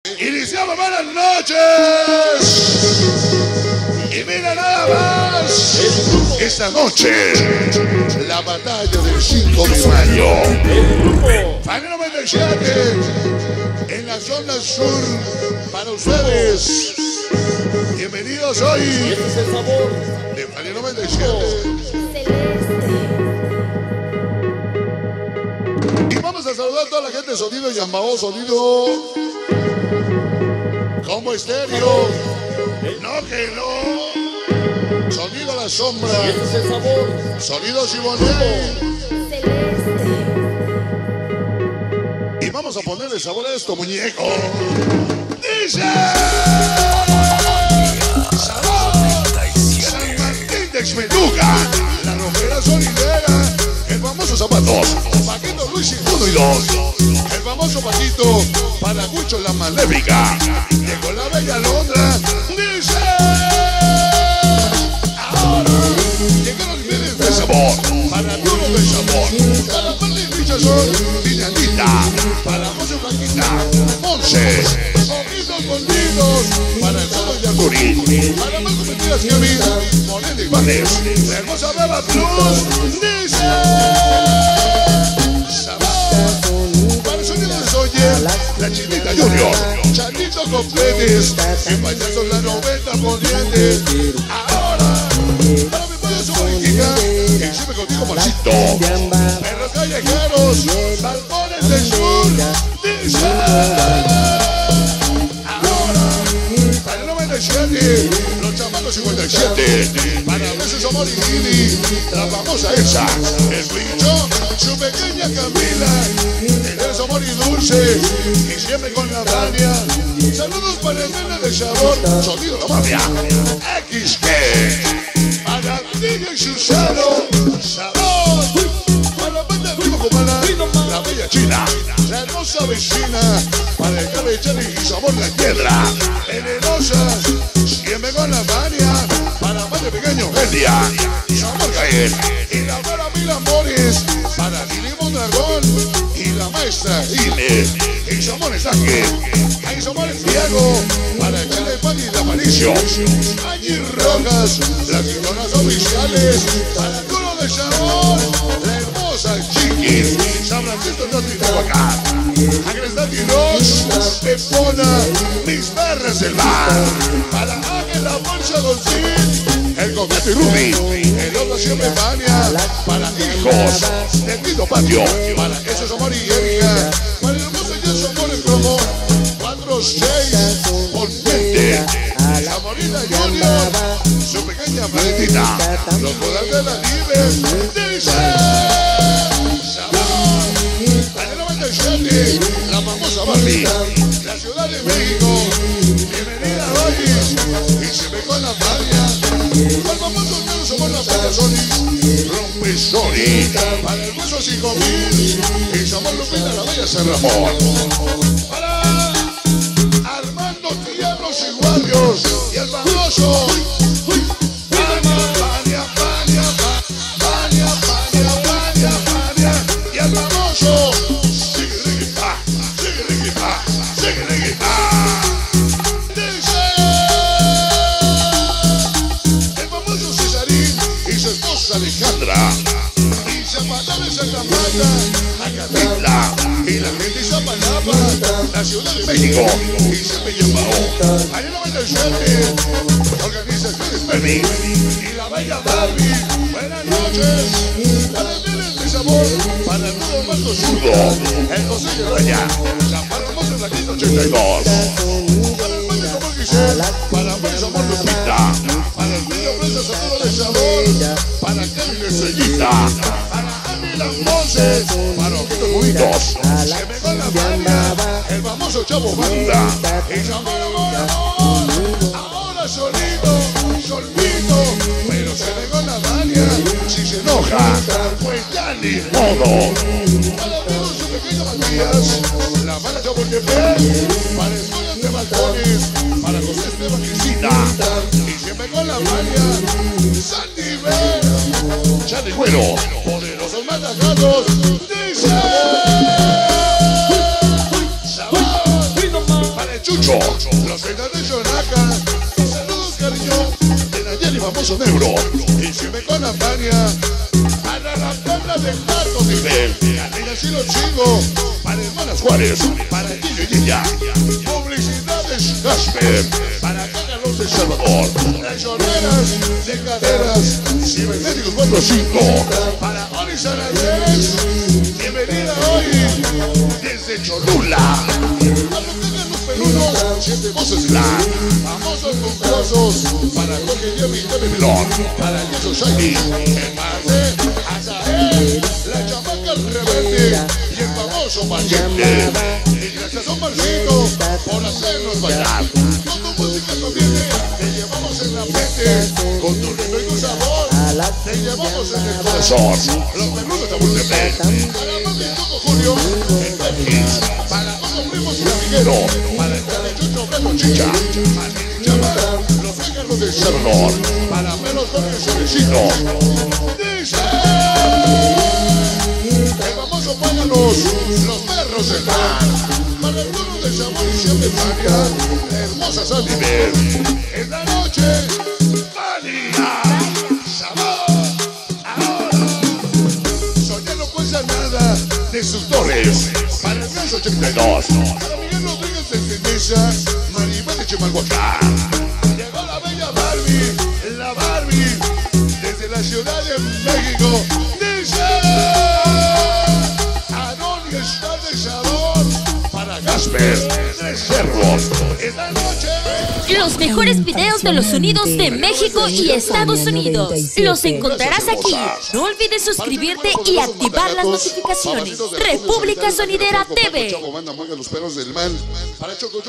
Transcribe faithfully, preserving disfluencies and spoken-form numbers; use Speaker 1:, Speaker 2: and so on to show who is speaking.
Speaker 1: Iniciamos, buenas noches. Y mira nada más. Esta noche, la batalla del cinco de mayo. Fan noventa y siete, en la zona sur, para ustedes. Bienvenidos hoy.
Speaker 2: Este es el sabor
Speaker 1: de Fan noventa y siete. Y vamos a saludar a toda la gente de Sonido Yambao, Sonido como estéreo. No que no. Sonido La Sombra.
Speaker 2: Este es el sabor.
Speaker 1: Sonido Simonet. Y vamos a ponerle sabor a esto, muñeco. Dice sabor San Martín de Exmeduca, la rojera sonidera, el famoso zapatos Paquito Luis y uno y dos, el famoso Paquito para Gucho la Maléfica. Llegó la bella Londra. Dice ahora llegaron los bienes de sabor para Duro de Sabor, para Marley Richardson, Villanita, para José Blanquita, Monse, Ojitos Condidos, para el Solo Yacurí, para Marco Mentiras Kevin, Monete Ibanes, la hermosa Beba Plus. Dice sabor para el Sonido de Soye, la Chinita Junior, Chanito Completes, el payaso la noventa poniente. Ahora para mi padre su mariquita, que siempre contigo Marcito, perros callejeros, salmones del sur. Dice ahora para el noventa y siete, los chamacos cincuenta y siete, para veces Amor y Gili, la famosa esa, el bicho, su pequeña Camila, el es Amor y Dulce, y siempre con la Vania. Saludos para el nene de sabor, Sonido La Mafia, X G, para D J Susano, sabor, para Banda Vivo Comana, la bella China, la hermosa vecina, para el cabellero y sabor La Piedra, venenosa, siempre con la Vania, para Madre Pequeño, Elia, sabor Gael, y la para Mil Amores, para Lili Mondragón, y la maestra Inés, y sabor Estanque, y sabor Diego, para el Chile Pan y la Aparicio, Allí Rojas, las guionas oficiales, para Duro de Sabor, la hermosa Chiquis, San Francisco de Tehuacán, Agresta Tiroz, Pepona, Mis Perras del Mar, para Ángela Bolsa Dolcín, el Coquete Ruby, el otro siempre Vania, para hijos de Tito Patio, para esos Amor y Erika, para el hermoso y Amor en Promo, cuatro seis, Ponente, la Morita Junior, su pequeña Valentina, los poderes de la Libre. Dice sabor para el noventa y siete, la famosa Barbie, la Ciudad de México. Bienvenida hoy, y se ve con la Fabia, el famoso Carlos Somos la Fabia Sony, Rompe Sony, para el hueso cinco mil, y Somos Lupita la Bella San Ramón, para Armando Tiernos y Guardios, y el famoso Vania, Vania, Vania, Vania, Vania, Vania, y el famoso Sigue Ricky Pa, Sigue Ricky Pa, Sigue Ricky Pa. Dice el famoso Cesarín y su esposa Alejandra, y Zapata de Santa Marta, Acatitla, y la gente de Zapalapa, la Ciudad de México, y siempre Yambao, allá noventa y siete, organizaciones Permi, y la bella Barbie. Buenas noches, para el Viernes de Sabor, para el nuevo Marco Zurdo, el José de Raya, la Palomos en la quinta ochenta y dos, para el Padre Sabor Giselle, para el Padre Sabor Lupita, para el Niño Presa Saturo de Sabor, para Kevin Estrellita, para Ángela Monse, para Ojitos Bonitos, se me con la Vania, el famoso Chavo Banda, y Sabor Amor, Amor, ahora solito, solito, pero se me con la Vania, si se enoja, pues ya ni modo. Para todos su pequeño Matías, la mala Chavo Tepe, para estudiantes de balcones, para José Esteban Cristina, y siempre con la Vania, Sandy B, Charlie Güero, poderosos matajados. Dice sabor para el Chucho Lucho, los ventas de Yonaca. Saludos, cariño, de Nayeli, famoso negro. Y si me con la paña, para la tabla del alto nivel. Carreras y los chingos, para hermanas Juárez, para Guillo y ella. Publicidades Casper, para Carlos de Salvador. Traicioneras de caderas, cibernéticos cuatro cinco, para Oli Sanandrés. Bienvenida hoy desde Cholula. Peludos, siete voces la famosos concursos para Jorge Jerry de Melón, para Yeso Shaggy, el Marte, Azael, la chamaca rebelde y el famoso Machete. Y gracias a un Marcito por hacernos bailar. Con tu música conviene, te llevamos en la mente, con tu ritmo y tu sabor, te llevamos en el corazón. Los peludos de Bultepec, para Mami y Coco Julio, el Pepis, para Coco Primos y Amiguero, para el Calechucho Breto Chicha, para Chamar, los Fígaros de Salvador, para Melos Jorge Solecito. Dice el famoso Páganos, los perros del mar, para el turno de Sabor y siempre María, hermosa San Miguel. En la noche, María, Sabor, ahora. Soñar no cuesta nada de sus dólares, para el caso ochenta y dos, para Miguel Rodríguez de Tenesa, Maribel de Chimalhuacán. Llegó la bella Barbie, la Barbie, desde la Ciudad de México. Dice Aarón y está de sabor para Casper, tres cerros. Esta noche
Speaker 3: los mejores videos de los sonidos de México y Estados Unidos los encontrarás aquí. No olvides suscribirte y activar las notificaciones. República Sonidera T V.